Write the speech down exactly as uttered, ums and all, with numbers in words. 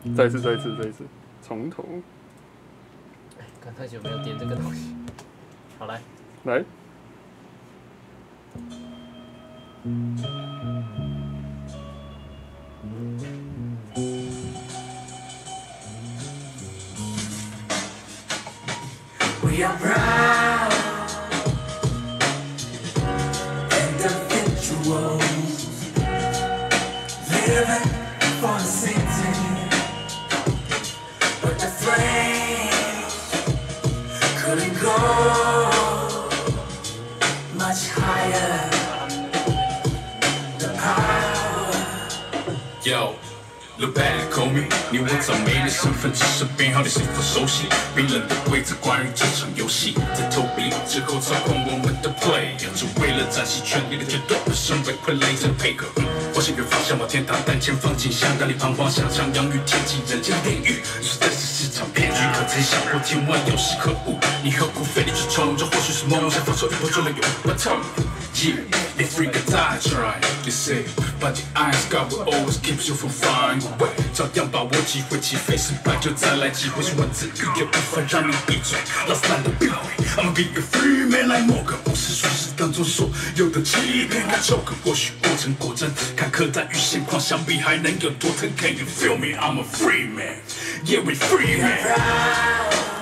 再一次，再一次，再一次，从头。 哎，看太久没有点这个东西。好，来， 来。 We are proud individuals living for the city, but the flames couldn't go much higher. The power. Yo. Look back, homie， 你我早没了身份，只是编号你是否熟悉？冰冷的规则，关于这场游戏，在投币之后操控我们的 play， 只为了展示权力的绝对，身为傀儡者配合。我是远方向往天堂，但前方景象让你彷徨，想徜徉于天际人间炼狱，实在是是场骗局。可曾想过天外有时可恶？你何苦费力去冲？这或许是梦想，放手一搏就能有。But tell me，yeah， 你 free can die try，you say，but your eyes God will always keep you from flying away， 照样把握机会，起飞失败就再来机会，是文字语言无法让你闭嘴，老子懒得闭嘴。I'ma be a free man like Morgan， 不是说是当作所有的欺骗和抽梗，或许过程果真坎坷，但与现况相比还能有多疼 ？Can you feel me？I'm a free man，yeah we free man。